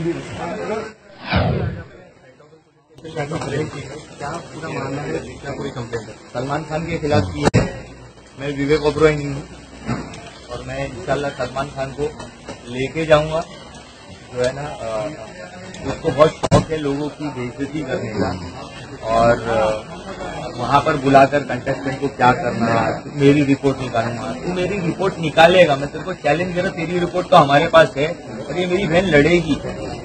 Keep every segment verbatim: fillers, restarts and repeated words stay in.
क्या पूरा मामला है, क्या कोई कंप्लेंट है? सलमान खान के खिलाफ की है। मैं विवेक ओबरॉय नहीं हूँ और मैं इंशाल्लाह सलमान खान को लेके जाऊंगा। जो है ना, उसको बहुत शौक है लोगों की बेइज्जती करने का, और वहां पर बुलाकर कंटेस्टेंट को क्या करना, मेरी रिपोर्ट निकालूंगा। तू मेरी रिपोर्ट निकालेगा, मैं तेरे को चैलेंज दे रहा, तेरी रिपोर्ट तो हमारे पास है और ये मेरी बहन लड़ेगी।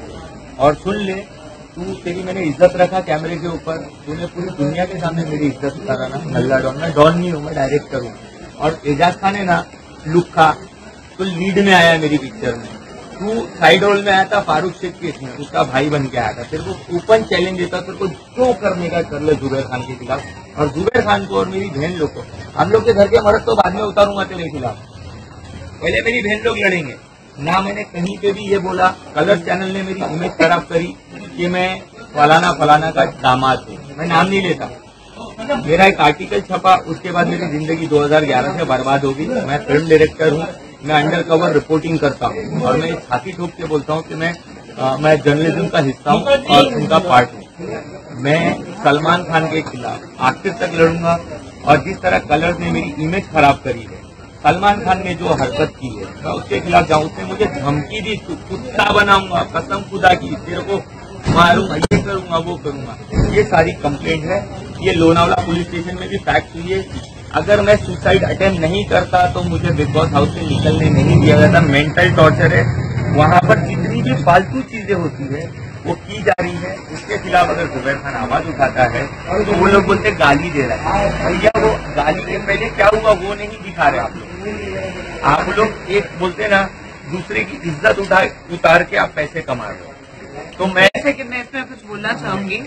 और सुन ले, तू तेरी मैंने इज्जत रखा कैमरे के ऊपर, तूने पूरी दुनिया के सामने मेरी इज्जत उतारा ना। नल्ला डॉन, मैं डॉन नहीं हूँ, मैं डायरेक्टर हूँ। और एजाज खान है ना लुक्का, तो लीड में आया मेरी पिक्चर में। तू साइड रोल में आया था फारूक शेख के इसमें, उसका भाई बन के आया था। तेरे को ओपन चैलेंज देता, तेरे को जो करने का कर ले जुबैर खान के खिलाफ। और जुबैर खान को और मेरी बहन लोग को, हम लोग के घर के मर्द तो बाद में उतारूंगा तेरे खिलाफ, पहले मेरी बहन लोग लड़ेंगे ना। मैंने कहीं पे भी ये बोला, कलर चैनल ने मेरी इमेज खराब करी कि मैं फलाना फलाना का दामाद हूँ, मैं नाम नहीं लेता। मेरा एक आर्टिकल छपा, उसके बाद मेरी जिंदगी दो हज़ार ग्यारह से बर्बाद हो गई। मैं फिल्म डायरेक्टर हूँ, मैं अंडर कवर रिपोर्टिंग करता हूँ और मैं छाती ठोक के बोलता हूँ कि मैं आ, मैं जर्नलिज्म का हिस्सा हूँ और उनका पार्ट हूँ। मैं सलमान खान के खिलाफ आखिर तक लड़ूंगा। और जिस तरह कलर्स ने मेरी इमेज खराब करी है, सलमान खान ने जो हरकत की है, मैं उसके खिलाफ जाऊँ। उसने मुझे धमकी दी, कुत्ता बनाऊंगा, कसम खुदा की, तेरे को मारूंगा, ये करूंगा, वो करूंगा। ये सारी कंप्लेंट है। ये लोनावला पुलिस स्टेशन में भी फैक्ट हुई है। अगर मैं सुसाइड अटेम्प्ट नहीं करता तो मुझे बिग बॉस हाउस से निकलने नहीं दिया जाता। मेंटल टॉर्चर है वहाँ पर। जितनी भी फालतू चीजें होती है वो की जा रही है। उसके खिलाफ अगर जुबैर खान आवाज उठाता है तो वो लोग बोलते गाली दे रहा है। भैया वो गाली के पहले क्या हुआ वो नहीं दिखा रहे आप लोग। आप लोग एक बोलते ना, दूसरे की इज्जत उठा उतार के आप पैसे कमा रहे हो। तो मैं जैसे कि मैं इसमें कुछ बोलना चाहूंगी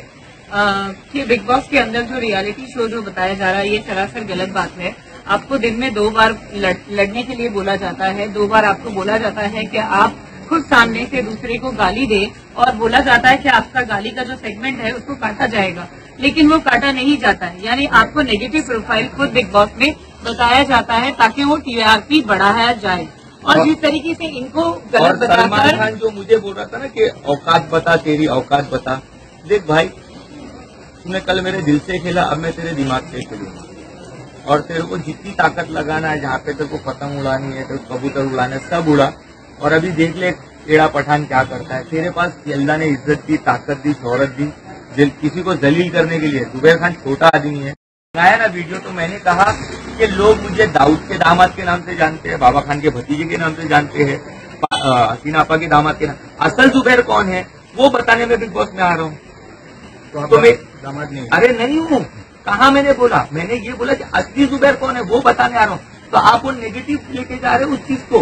कि बिग बॉस के अंदर जो रियलिटी शो जो बताया जा रहा है, ये सरासर गलत बात है। आपको दिन में दो बार लड़, लड़ने के लिए बोला जाता है, दो बार आपको बोला जाता है कि आप खुद सामने से दूसरे को गाली दे, और बोला जाता है कि आपका गाली का जो सेगमेंट है उसको काटा जाएगा, लेकिन वो काटा नहीं जाता है। यानी आपको नेगेटिव प्रोफाइल खुद बिग बॉस में बताया जाता है ताकि वो टीआरपी बढ़ाया जाए। और जिस तरीके से इनको गलत बताकर, सलमान खान जो मुझे बोल रहा था ना कि औकात बता, तेरी औकात बता। देख भाई, तूने कल मेरे दिल से खेला, अब मैं तेरे दिमाग से खेलूंगा। और तेरे को जितनी ताकत लगाना है, जहाँ पे तेरे को पतंग उड़ानी है, तेरे को कबूतर उड़ाना है, सब उड़ा। और अभी देख ले एड़ा पठान क्या करता है। तेरे पास अल्लाह ने इज्जत दी, ताकत दी, शोहरत दी, किसी को जलील करने के लिए। जुबैर खान छोटा आदमी है। आया ना वीडियो, तो मैंने कहा कि लोग मुझे दाऊद के दामाद के नाम से जानते हैं, बाबा खान के भतीजे के नाम से जानते हैं, हसीना आपा के दामाद के नाम। असल जुबैर कौन है वो बताने में बिग बॉस में आ रहा हूँ। तो मैं दामाद नहीं, अरे नहीं हूँ, कहाँ मैंने बोला। मैंने ये बोला कि असली जुबैर कौन है वो बताने आ रहा हूँ। तो आप वो नेगेटिव लेके जा रहे हो उस चीज को,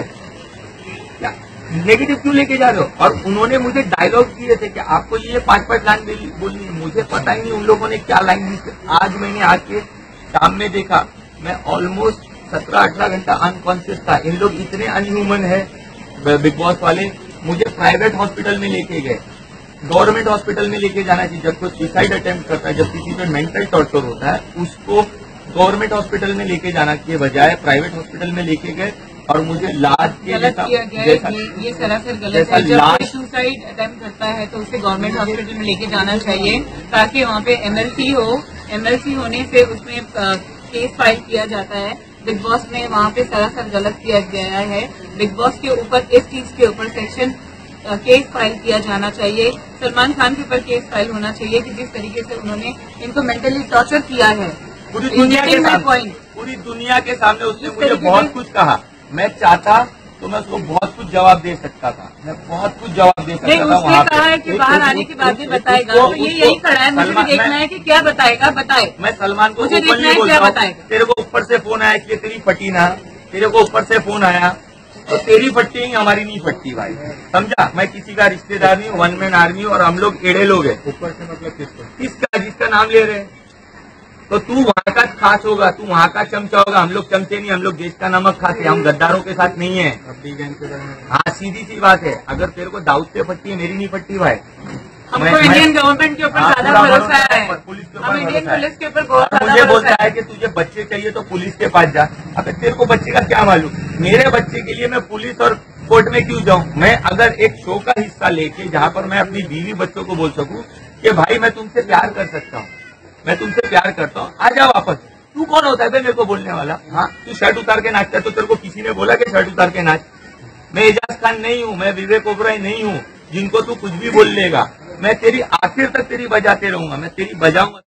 क्या नेगेटिव क्यों लेके जा रहे हो। और उन्होंने मुझे डायलॉग दिए थे कि आपको ये पांच पांच लाइन बोलनी है। मुझे पता ही नहीं उन लोगों ने क्या लाइन दी। आज मैंने आके शाम में देखा, मैं ऑलमोस्ट सत्रह अठारह घंटा अनकॉन्शियस था। इन लोग इतने अनह्यूमन है बिग बॉस वाले। मुझे प्राइवेट हॉस्पिटल में लेके गए, गवर्नमेंट हॉस्पिटल में लेके जाना चाहिए। जब कोई सुसाइड अटेम्प्ट करता है, जब किसी पे मेंटल टॉर्चर होता है, उसको गवर्नमेंट हॉस्पिटल में लेके जाना चाहिए, बजाय प्राइवेट हॉस्पिटल में लेके गए। और मुझे लाज के गलत किया गया है, ये, ये सरासर गलत है। जब कोई सुसाइड अटेम्प्ट करता है तो उसे गवर्नमेंट हॉस्पिटल में लेके जाना चाहिए, ताकि वहाँ पे एमएलसी हो। एमएलसी होने से उसमें केस फाइल किया जाता है। बिग बॉस ने वहाँ पे सरासर गलत किया गया है। बिग बॉस के ऊपर इस चीज के ऊपर सेक्शन केस फाइल किया जाना चाहिए। सलमान खान के ऊपर केस फाइल होना चाहिए कि जिस तरीके से उन्होंने इनको मेंटली टॉर्चर किया है पूरी दुनिया के सामने, पूरी दुनिया के सामने उसने मुझे बहुत कुछ कहा। मैं चाहता तो मैं उसको बहुत कुछ जवाब दे सकता था, मैं बहुत कुछ जवाब दे सकता नहीं, था। उसने कहा है कि बाहर आने के बाद में बताएगा, तो ये यही खड़ा है। मुझे भी देखना है कि क्या बताएगा, बताए। मैं सलमान को मुझे देखना है क्या बताएगा। तेरे को ऊपर से फोन आया इसलिए तेरी फटी ना, तेरे को ऊपर से फोन आया तो तेरी फटती ही हमारी नहीं फटती भाई, समझा। मैं किसी का रिश्तेदार नहीं, वन मैन आर्मी, और हम लोग एड़े लोग हैं। ऊपर से मतलब किसका किसका जिसका नाम ले रहे हैं। तो तू वहाँ का खास होगा, तू वहाँ का चमचा होगा। हम लोग चमचे नहीं, हम लोग देश का नमक खाते हैं। हम गद्दारों के साथ नहीं है। हाँ, सीधी सी बात है। अगर तेरे को दाऊद से फटती है, मेरी नहीं फटती भाई। हमको इंडियन गवर्नमेंट के ऊपर ज्यादा भरोसा है, पुलिस के हम इंडियन पुलिस के ऊपर बहुत ज्यादा। मुझे बोलता है कि तुझे बच्चे चाहिए तो पुलिस के पास जा। अब तेरे को बच्चे का क्या मालूम। मेरे बच्चे के लिए मैं पुलिस और कोर्ट में क्यों जाऊं? मैं अगर एक शो का हिस्सा लेके जहां पर मैं अपनी बीवी बच्चों को बोल सकूं कि भाई मैं तुमसे प्यार कर सकता हूं, मैं तुमसे प्यार करता हूं, आ जाओ वापस। तू कौन होता है मेरे को बोलने वाला? हाँ, तू शर्ट उतार के नाचता है तो तेरे को किसी ने बोला कि शर्ट उतार के नाच? मैं एजाज खान नहीं हूं, मैं विवेक ओबरॉय नहीं हूं जिनको तू कुछ भी बोल लेगा। मैं तेरी आखिर तक तेरी बजाते रहूंगा, मैं तेरी बजाऊंगा।